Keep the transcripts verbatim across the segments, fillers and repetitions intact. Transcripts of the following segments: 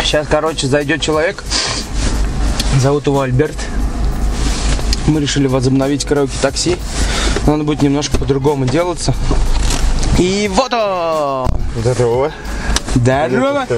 Сейчас, короче, зайдет человек. Зовут его Альберт. Мы решили возобновить караоке-такси. Надо будет немножко по-другому делаться. И вот он! Здорово. Здорово!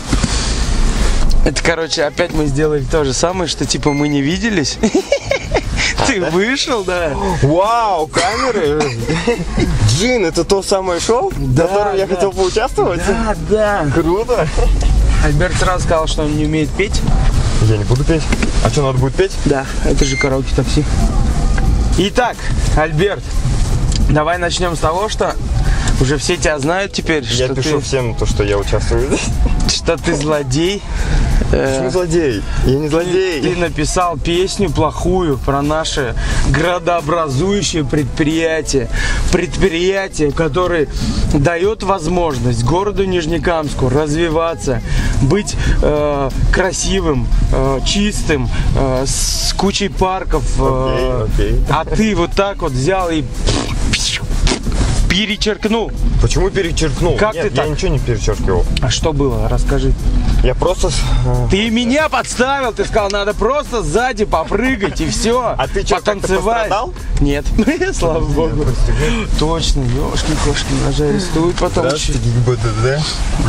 Это, короче, опять мы сделали то же самое, что типа мы не виделись. Ты вышел, да? Вау, камеры! Джин, это то самое шоу, в котором я хотел поучаствовать? Да, да. Круто! Альберт сразу сказал, что он не умеет петь. Я не буду петь. А что, надо будет петь? Да, это же караоке-такси. Итак, Альберт, давай начнем с того, что уже все тебя знают теперь. Я что пишу ты, всем то, что я участвую здесь. что ты злодей. Почему злодей? Я не злодей. Ты написал песню плохую про наше градообразующее предприятие. Предприятие, которое дает возможность городу Нижнекамску развиваться, быть э, красивым, э, чистым, э, с кучей парков. Э, окей, окей. А ты вот так вот взял и перечеркнул. Почему перечеркнул? Как Нет, ты я так? ничего не перечеркивал. А что было? Расскажи. Я просто... Ты меня подставил, ты сказал, надо просто сзади попрыгать и все. А ты что, как-то пострадал? Нет, слава богу. Точно, ёшки-кошки, ножи арестуют потом. ГИБДД.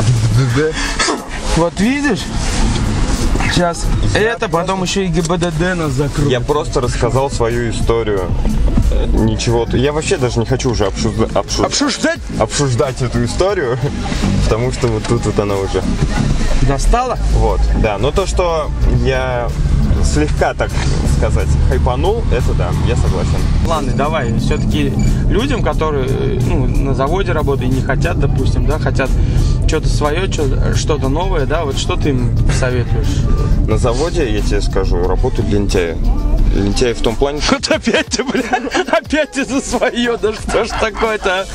Вот видишь? Сейчас это, потом еще и ГИБДД нас закроют. Я просто рассказал свою историю. Ничего. Я вообще даже не хочу уже обсужда... обсуж... Обсуждать? обсуждать эту историю, потому что вот тут вот она уже достала? Вот, да. Но то, что я слегка, так сказать, хайпанул, это да, я согласен. Ладно, давай, все-таки людям, которые ну, на заводе работают и не хотят, допустим, да, хотят что-то свое, что-то новое, да, вот что ты им советуешь? На заводе, я тебе скажу, работают лентяи. Лентяи в том плане... Вот опять ты, бля, опять ты за свое, да что ж такое-то,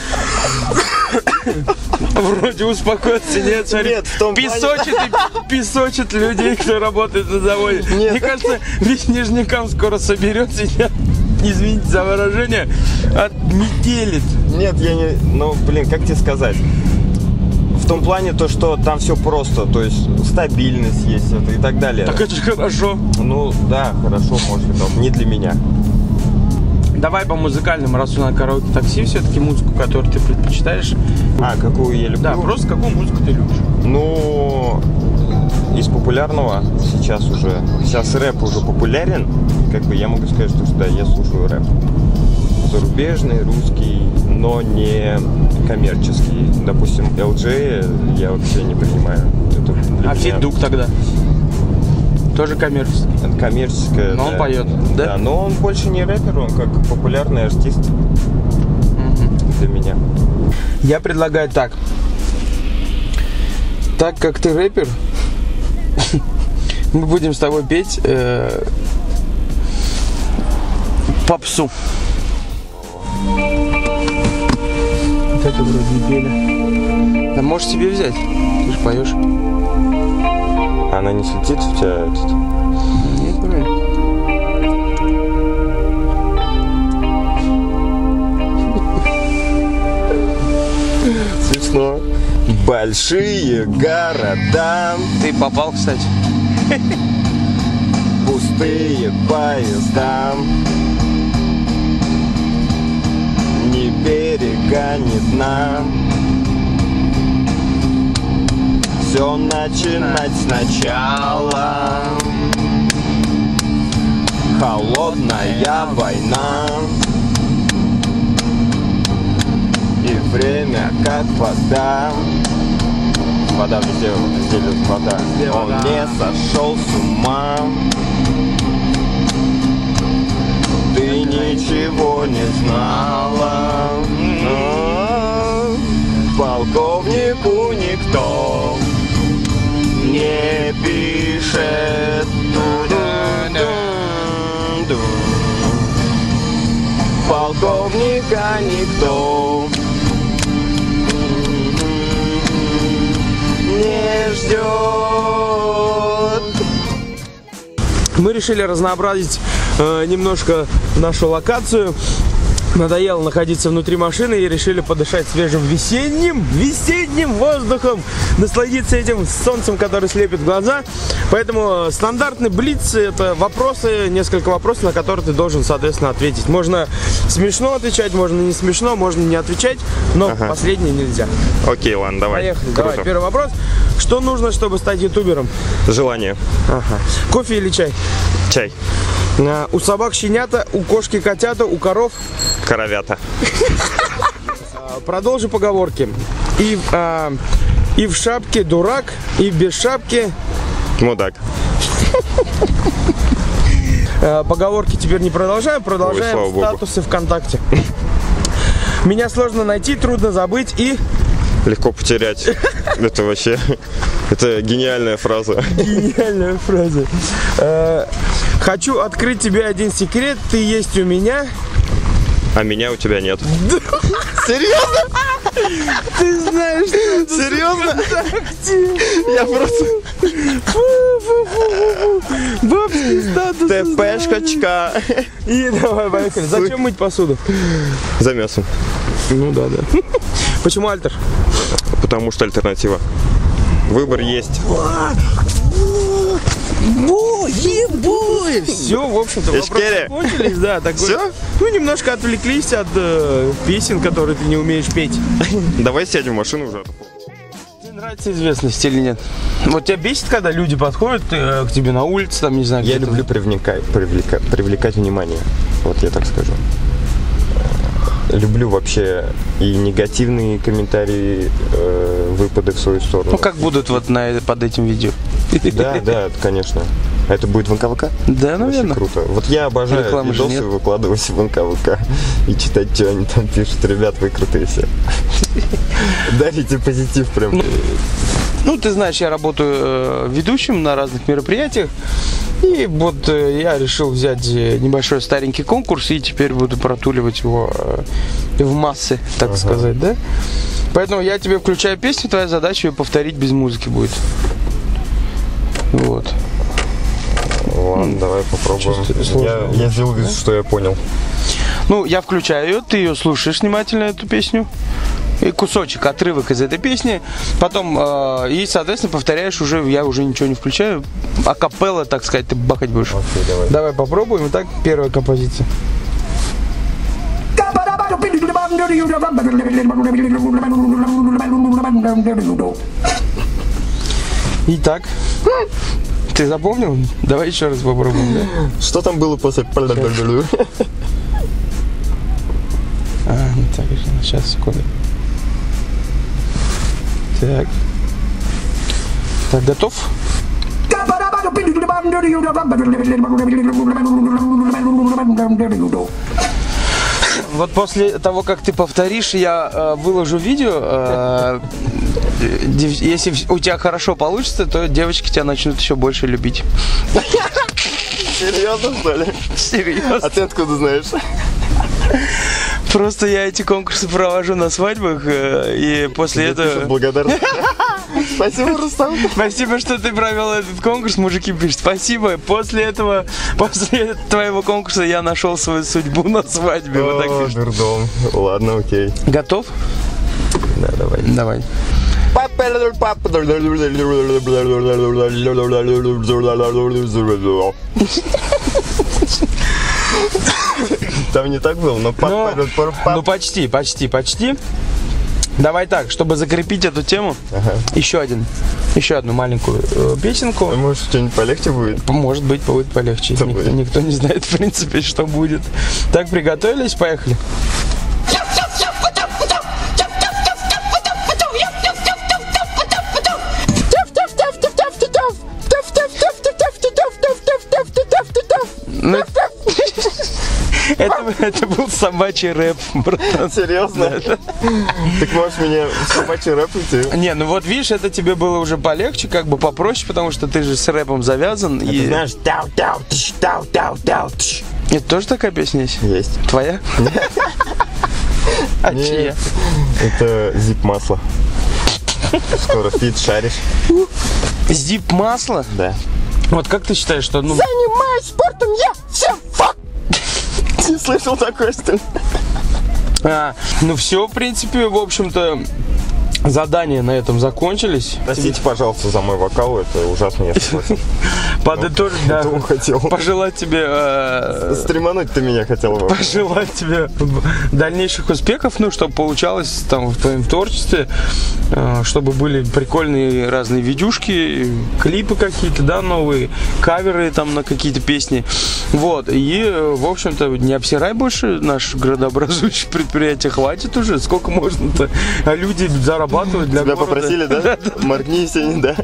а? Вроде успокоиться, нет, смотри, нет, в том песочит и песочит людей, кто работает на заводе. Нет. Мне кажется, весь Нижнекамск скоро соберется и, извините за выражение, отметелит. Нет, я не... Ну, блин, как тебе сказать? В том плане то, что там все просто, то есть стабильность есть это и так далее. Так это же хорошо. Ну, да, хорошо, может быть, но не для меня. Давай по музыкальным, раз у нас караоке-такси, все-таки музыку, которую ты предпочитаешь. А, какую я люблю? Да, просто какую музыку ты любишь? Ну, из популярного сейчас уже, сейчас рэп уже популярен, как бы я могу сказать, что да, я слушаю рэп. Зарубежный, русский, но не коммерческий. Допустим, эл джей я вообще не принимаю. Это а Федук тогда? Тоже коммерческий? Это коммерческое, но да. Он поет, да? Да, но он больше не рэпер, он как популярный артист mm-hmm. для меня. Я предлагаю так. Так как ты рэпер, мы будем с тобой петь э, попсу. Вот это вроде не пели. Да можешь себе взять, ты же поешь. Она не слетит у тебя этот? Нет, правильно. Смешно. Большие города. Ты попал, кстати. Пустые поезда. Ни берега, ни дна. Все начинать сначала. Холодная война. И время как вода. Вода везде, везде льет вода. Везде Он вода. не сошел с ума. Ты ничего не знала. Но полковнику никто не пишет. Полковника никто не ждет. Мы решили разнообразить э, немножко нашу локацию. Надоело находиться внутри машины и решили подышать свежим весенним, весенним воздухом, насладиться этим солнцем, который слепит глаза. Поэтому стандартный блиц — это вопросы, несколько вопросов, на которые ты должен, соответственно, ответить. Можно смешно отвечать, можно не смешно, можно не отвечать, но ага. последнее нельзя. Окей, ладно, давай. Поехали. Круто. Давай, первый вопрос. Что нужно, чтобы стать ютубером? Желание. Ага. Кофе или чай? Чай. А, у собак щенята, у кошки котята, у коров коровята. Продолжи поговорки. И, а, и в шапке дурак, и без шапки мудак. Поговорки теперь не продолжаем, продолжаем. Ой, статусы ВКонтакте. Меня сложно найти, трудно забыть и... легко потерять. Это вообще... это гениальная фраза. Гениальная фраза. Хочу открыть тебе один секрет. Ты есть у меня. А меня у тебя нет. Серьезно? Ты знаешь, что... Серьезно? Я просто... Бабский статус. ТПшкочка. И давай, поехали. Зачем мыть посуду? За мясом. Ну да, да. Почему альтер? Потому что альтернатива. Выбор есть. Все, в общем-то, вопросы закончились, да, такой. Все? Ну, немножко отвлеклись от э, песен, которые ты не умеешь петь. Давай сядем в машину уже. Тебе нравится известность или нет? Вот тебя бесит, когда люди подходят э, к тебе на улице, там, не знаю, я люблю привлекать, привлекать, привлекать внимание, вот я так скажу. Люблю вообще и негативные комментарии, э, выпады в свою сторону. Ну, как будут вот на, под этим видео. Да, да, конечно. А это будет в эн ка вэ ка? Да, наверное. Очень круто. Вот я обожаю рекламы видосы выкладывать в эн ка вэ ка и читать, что они там пишут. Ребят, вы крутые все. Дарите позитив прям. Ну, ну, ты знаешь, я работаю э, ведущим на разных мероприятиях. И вот э, я решил взять небольшой старенький конкурс и теперь буду протуливать его э, в массы, так ага. сказать, да? Поэтому я тебе включаю песню, твоя задача ее повторить без музыки будет. Вот. Ладно, ну, давай попробуем. Я, я сделал вид, что я понял. Ну, я включаю ее, ты ее слушаешь внимательно, эту песню. И кусочек, отрывок из этой песни. Потом, э, и, соответственно, повторяешь уже, я уже ничего не включаю. Акапелла, так сказать, ты бахать будешь. Окей, давай. Давай попробуем. Итак, первая композиция. Итак, ты запомнил? Давай еще раз попробуем, да? Что там было после... А, ну так, сейчас, секунду. Так. Так, готов? Вот после того, как ты повторишь, я э, выложу видео. Э, если у тебя хорошо получится, то девочки тебя начнут еще больше любить. Серьезно, что ли? Серьезно. А ты откуда знаешь? Просто я эти конкурсы провожу на свадьбах, и после Тебе этого... благодарность. Спасибо, Рустам. Спасибо, что ты провел этот конкурс, мужики пишут. Спасибо. После этого, после твоего конкурса я нашел свою судьбу на свадьбе. О, вот так дурдом. Ладно, окей. Готов? Да, давай. Давай. Там не так было, но... но ну, почти, почти, почти. Давай так, чтобы закрепить эту тему, ага. еще один, еще одну маленькую э, песенку. А может, что-нибудь полегче будет? Может быть, будет полегче. Никто, будет. никто не знает, в принципе, что будет. Так, приготовились, поехали. Ну, это, это был собачий рэп, братан. Серьезно? Да. Так можешь мне в собачий рэп идти? Не, ну вот видишь, это тебе было уже полегче, как бы попроще, потому что ты же с рэпом завязан. А и... ты знаешь, тау тау тш тау тау тау тш. Это тоже такая песня есть? Есть. Твоя? А чья? Это Zip масло. Скоро фит, шаришь. Zip масло? Да. Вот как ты считаешь, что... Ну... Занимаюсь спортом, я всем фак! Ты слышал такое, что ли? А, ну все, в принципе, в общем-то, задания на этом закончились. Простите, пожалуйста, за мой вокал, это ужасно, я согласен. Подытожить, да. хотел. Пожелать тебе... Э, Стримануть ты меня хотел. Пожелать тебе дальнейших успехов, ну, чтобы получалось там в твоем творчестве, э, чтобы были прикольные разные видюшки, клипы какие-то, да, новые, каверы там на какие-то песни. Вот, и, в общем-то, не обсирай больше наше градообразующее предприятие, хватит уже, сколько можно-то, а люди зарабатывают для Тебя города. попросили, да? Моргни, Сень, да?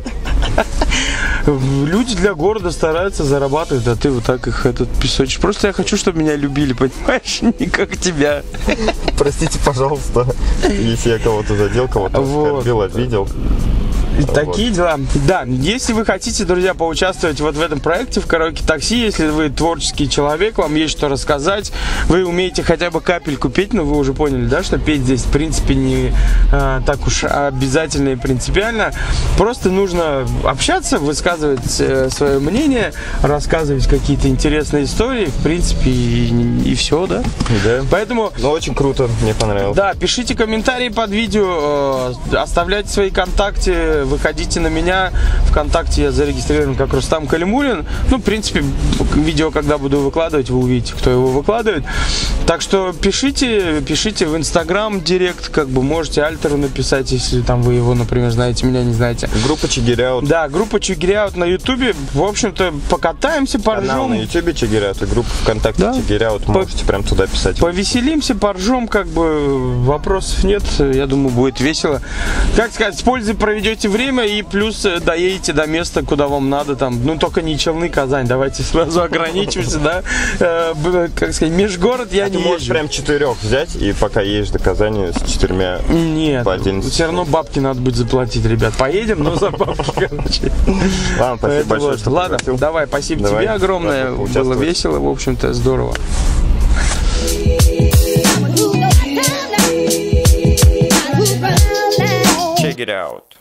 Люди для города стараются зарабатывать, а ты вот так их этот песочек. Просто я хочу, чтобы меня любили, понимаешь? Не как тебя. Простите, пожалуйста, если я кого-то задел, кого-то оскорбил, обидел. Такие вот дела. Да, если вы хотите, друзья, поучаствовать вот в этом проекте в караоке такси, если вы творческий человек, вам есть что рассказать, вы умеете хотя бы капельку петь, но вы уже поняли, да, что петь здесь в принципе не а, так уж обязательно и принципиально. Просто нужно общаться, высказывать э, свое мнение, рассказывать какие-то интересные истории, в принципе, и, и все, да? Да. Поэтому... Ну, очень круто, мне понравилось. Да, пишите комментарии под видео, э, оставляйте свои контакты, выходите на меня. ВКонтакте я зарегистрирован как Рустам Калимуллин. Ну, в принципе, видео, когда буду выкладывать, вы увидите, кто его выкладывает. Так что пишите, пишите в Инстаграм, директ, как бы можете Альтеру написать, если там вы его, например, знаете, меня не знаете. Группа Чигиряут. Да, группа Чигиряут на Ютубе. В общем-то, покатаемся, поржем. Канал на Ютубе Чигиряут и группа ВКонтакте да? Чигиряут. Можете По... прям туда писать. Повеселимся, поржем, как бы вопросов нет. Я думаю, будет весело. Как сказать, с пользой проведете время и плюс доедете до места, куда вам надо, там, ну только не Челны, Казань, давайте сразу ограничимся, да, как сказать, межгород я не езжу. Ты можешь прям четырех взять и пока едешь до Казани с четырьмя. Нет, все равно бабки надо будет заплатить, ребят, поедем, но за бабки, короче. Ладно, спасибо большое, что Ладно, давай, спасибо тебе огромное, было весело, в общем-то, здорово. Check it out.